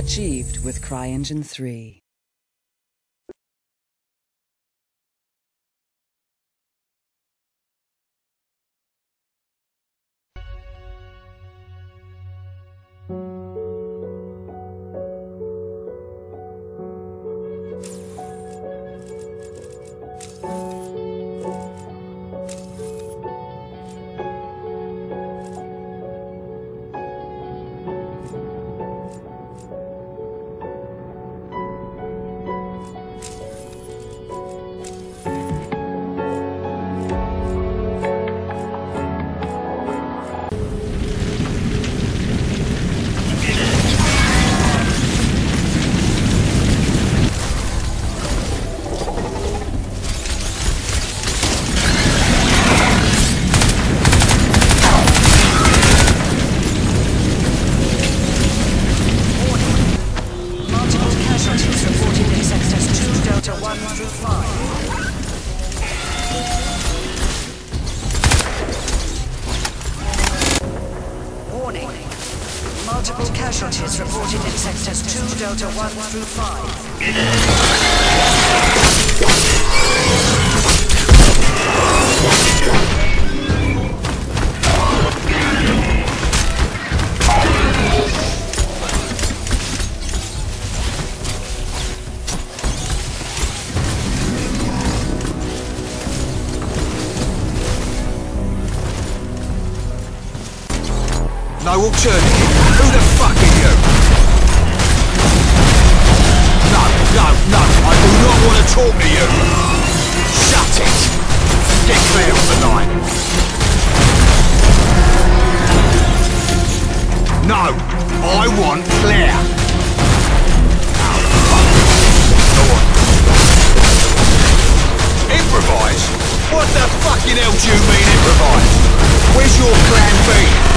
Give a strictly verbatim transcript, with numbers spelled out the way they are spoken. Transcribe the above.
Achieved with CryEngine three. Multiple casualties reported in sectors two, Delta one through five. No alternative. Who the fuck are you? No, no, no. I do not want to talk to you. Shut it. Get clear of the line. No, I want clear. Oh, fuck. Go on. Improvise? What the fucking hell do you mean improvise? Where's your plan B?